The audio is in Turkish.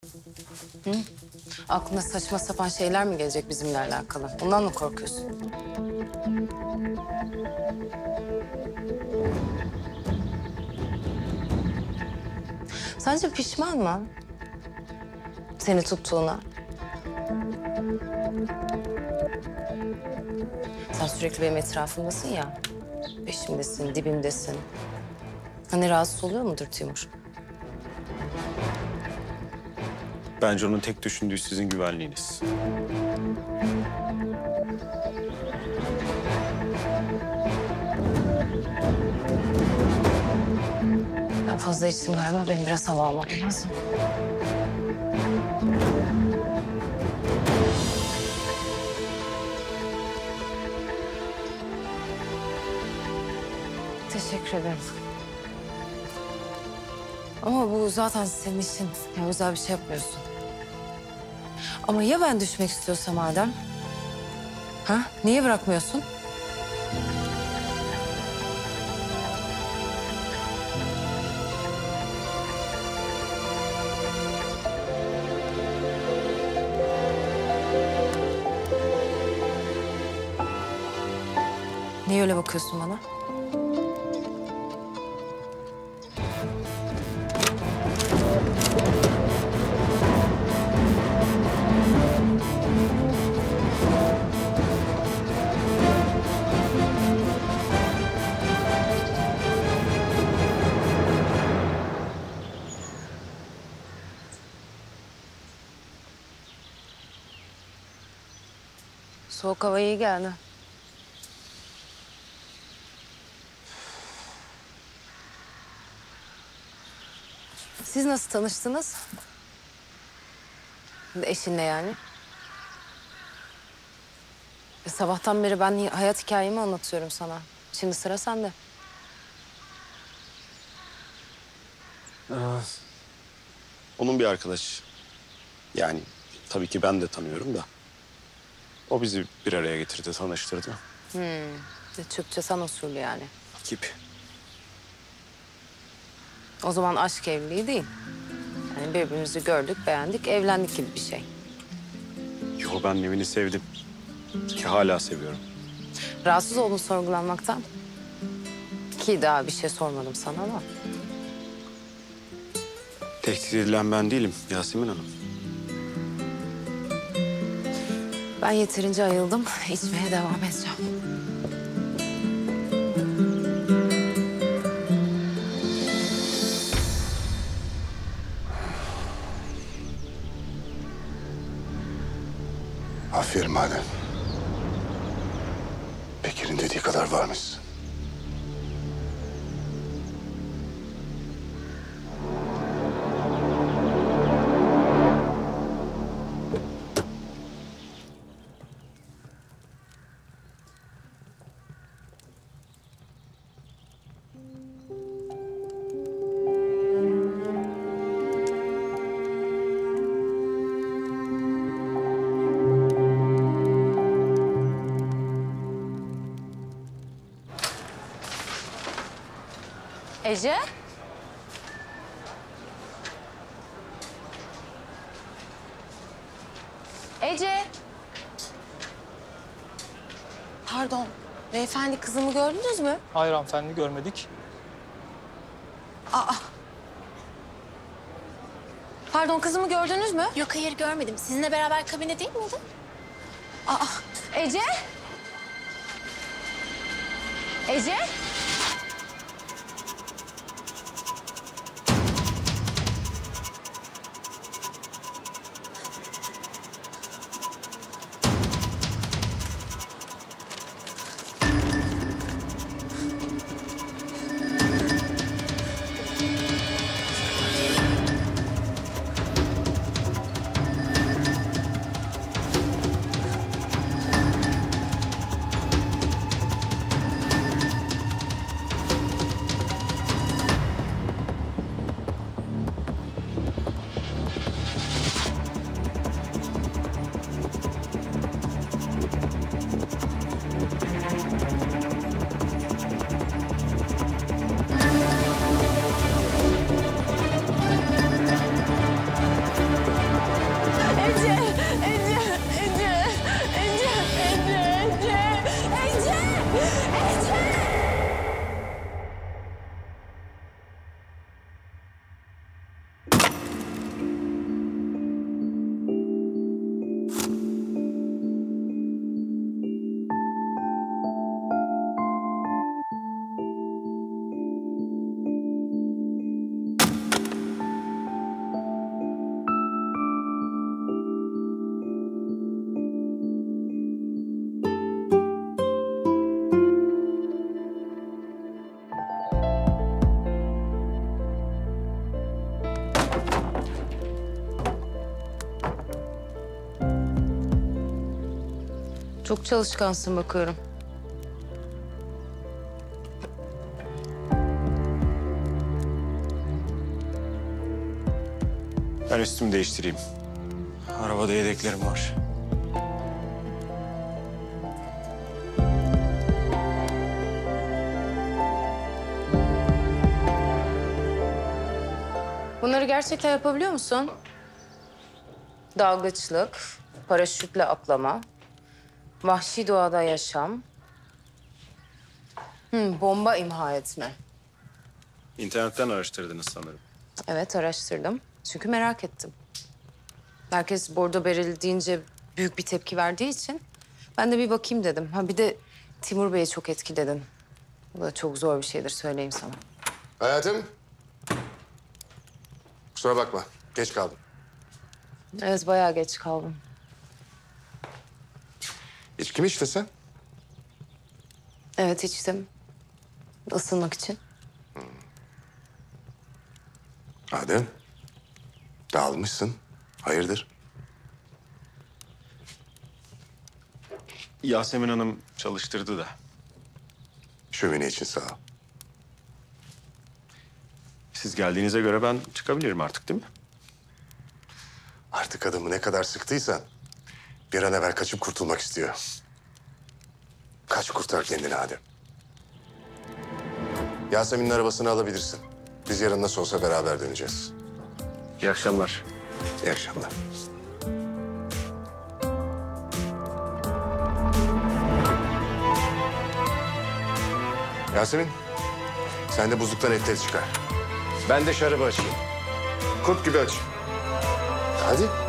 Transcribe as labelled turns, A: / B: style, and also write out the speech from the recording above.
A: Hı? Aklına saçma sapan şeyler mi gelecek bizimle alakalı? Ondan mı korkuyorsun? Sence pişman mı? Seni tuttuğuna. Sen sürekli benim etrafımdasın ya. Peşimdesin, dibimdesin. Hani rahatsız oluyor mudur Timur?
B: Bence onun tek düşündüğü sizin güvenliğiniz.
A: Ben fazla içtim galiba. Benim biraz hava almam lazım. Teşekkür ederim. Ama bu zaten senin işin. Ya özel bir şey yapmıyorsun. Ama ya ben düşmek istiyorsam madem? Ha? Niye bırakmıyorsun? Niye öyle bakıyorsun bana? Soğuk hava iyi geldi. Siz nasıl tanıştınız? Eşinle yani. Sabahtan beri ben hayat hikayemi anlatıyorum sana. Şimdi sıra sende.
B: Onun bir arkadaşı. Yani tabii ki ben de tanıyorum da. O bizi bir araya getirdi, tanıştırdı.
A: Türkçe san usulü yani.
B: Gibi.
A: O zaman aşk evliliği değil. Yani birbirimizi gördük, beğendik, evlendik gibi bir şey.
B: Yo, ben Nevin'i sevdim. Ki hala seviyorum.
A: Rahatsız oldun sorgulanmaktan. Ki daha bir şey sormadım sana ama.
B: Tehdit edilen ben değilim Yasemin Hanım.
A: Ben yeterince ayıldım. İçmeye devam edeceğim.
C: Aferin madem. Bekir'in dediği kadar varmışsın.
A: Ece? Ece? Pardon. Beyefendi kızımı gördünüz mü?
D: Hayır hanımefendi görmedik.
A: Pardon kızımı gördünüz mü?
E: Yok hayır görmedim. Sizinle beraber kabine değil miydi?
A: Ece? Ece? Çok çalışkansın bakıyorum.
B: Ben üstümü değiştireyim. Arabada yedeklerim var.
A: Bunları gerçekten yapabiliyor musun? Dalgıçlık, paraşütle atlama, vahşi doğada yaşam, bomba imha etme.
B: İnternetten araştırdınız sanırım.
A: Evet, araştırdım. Çünkü merak ettim. Herkes bordo bereli deyince büyük bir tepki verdiği için ben de bir bakayım dedim. Ha bir de Timur Bey'i çok etkiledin. Bu da çok zor bir şeydir söyleyeyim sana.
C: Hayatım. Kusura bakma. Geç kaldım.
A: Evet, bayağı geç kaldım.
C: İçki mi içtesen?
A: Evet, içtim. Isınmak için.
C: Adem. Dağılmışsın. Hayırdır?
B: Yasemin Hanım çalıştırdı da.
C: Şömine için sağ ol.
B: Siz geldiğinize göre ben çıkabilirim artık değil mi?
C: Artık adamı ne kadar sıktıysan bir an evvel kaçıp kurtulmak istiyor. Kaç kurtar kendini Adem. Yasemin'in arabasını alabilirsin. Biz yarın nasıl olsa beraber döneceğiz.
B: İyi akşamlar.
C: İyi akşamlar. Yasemin, sen de buzluktan etleri çıkar. Ben de şarabı açayım. Kurt gibi aç. Hadi.